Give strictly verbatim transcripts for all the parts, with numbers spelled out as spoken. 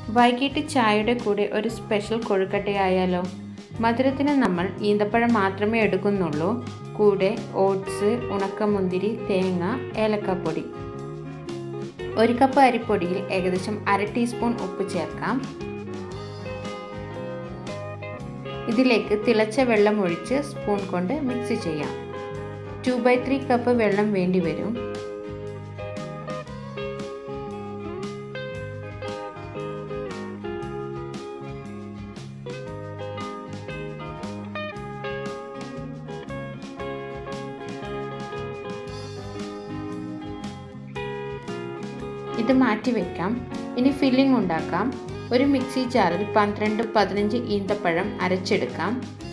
വൈകിട്ട് ചായയുടെ കൂടെ ഒരു സ്പെഷ്യൽ കൊഴുക്കട്ടയായാലോ? മധുരത്തിന് നമ്മൾ ഈന്തപ്പഴം മാത്രമേ എടുക്കുന്നുള്ളൂ. കൂടെ ഓട്സ്, ഉണക്കമുന്തിരി, തേങ്ങ, ഏലക്കപ്പൊടി. ഒരു കപ്പ് അരിപ്പൊടിയിൽ ഏകദേശം അര ടീസ്പൂൺ ഉപ്പ് ചേർക്കാം. ഇതിലേക്ക് തിളച്ച വെള്ളം ഒഴിച്ച് സ്പൂൺ കൊണ്ട് മിക്സ് ചെയ്യാം. ടു ബൈ ത്രീ കപ്പ് വെള്ളം വേണ്ടി വരും. ഇത് മാറ്റി വെക്കാം. ഇനി ഫില്ലിംഗ് ഉണ്ടാക്കാം. ഒരു മിക്സി ജാറിൽ പന്ത്രണ്ട് പതിനഞ്ച് ഈന്തപ്പഴം അരച്ചെടുക്കാം.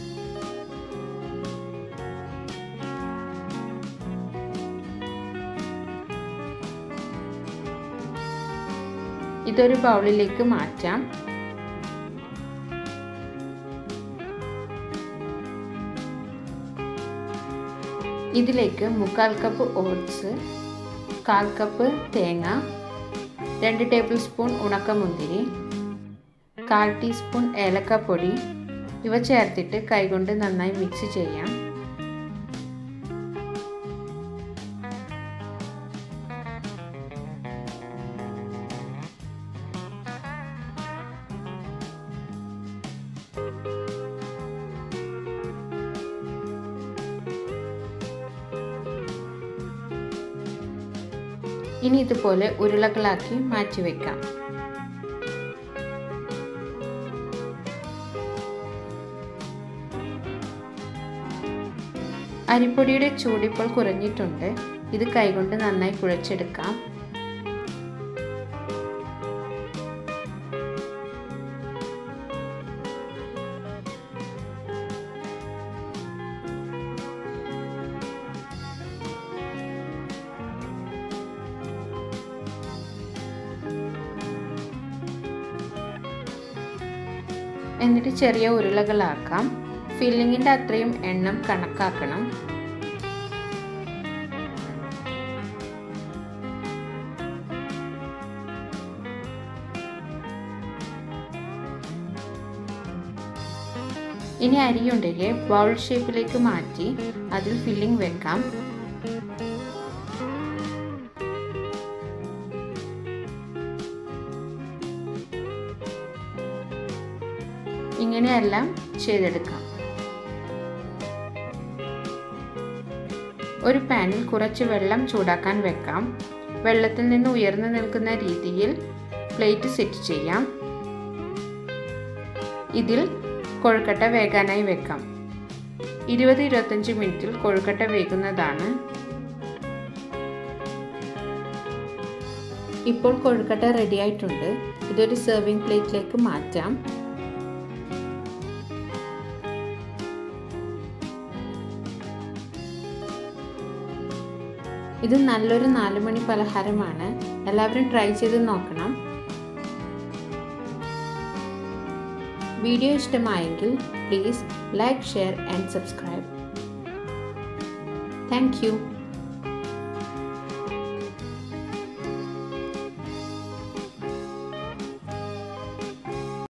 ഇതൊരു ബൗളിലേക്ക് മാറ്റാം. ഇതിലേക്ക് മുക്കാൽ കപ്പ് ഓട്സ്, കാൽ കപ്പ് തേങ്ങ, രണ്ട് ടേബിൾ സ്പൂൺ ഉണക്കമുന്തിരി, കാൽ ടീസ്പൂൺ ഏലക്കപ്പൊടി ഇവ ചേർത്തിട്ട് കൈകൊണ്ട് നന്നായി മിക്സ് ചെയ്യാം. ഇനി ഇതുപോലെ ഉരുളകളാക്കി മാറ്റിവെക്കാം. അരിപ്പൊടിയുടെ ചൂടിപ്പോൾ കുറഞ്ഞിട്ടുണ്ട്. ഇത് കൈകൊണ്ട് നന്നായി കുഴച്ചെടുക്കാം. എന്നിട്ട് ചെറിയ ഉരുളകളാക്കാം. ഫില്ലിങ്ങിൻ്റെ അത്രയും എണ്ണം കണക്കാക്കണം. ഇനി അരിയുണ്ടയെ ബൗൾ ഷേപ്പിലേക്ക് മാറ്റി അതിൽ ഫില്ലിംഗ് വെക്കാം. ഇങ്ങനെയെല്ലാം ചെയ്തെടുക്കാം. ഒരു പാനിൽ കുറച്ച് വെള്ളം ചൂടാക്കാൻ വെക്കാം. വെള്ളത്തിൽ നിന്ന് ഉയർന്നു നിൽക്കുന്ന രീതിയിൽ പ്ലേറ്റ് സെറ്റ് ചെയ്യാം. ഇതിൽ കൊഴുക്കട്ട വേകാനായി വെക്കാം. ഇരുപത് ഇരുപത്തഞ്ച് മിനിറ്റിൽ കൊഴുക്കട്ട വേകുന്നതാണ്. ഇപ്പോൾ കൊഴുക്കട്ട റെഡി ആയിട്ടുണ്ട്. ഇതൊരു സെർവിംഗ് പ്ലേറ്റിലേക്ക് മാറ്റാം. ഇത് നല്ലൊരു നാലുമണി പലഹാരമാണ്. എല്ലാവരും ട്രൈ ചെയ്ത് നോക്കണം. വീഡിയോ ഇഷ്ടമായെങ്കിൽ please like, share and subscribe. Thank U.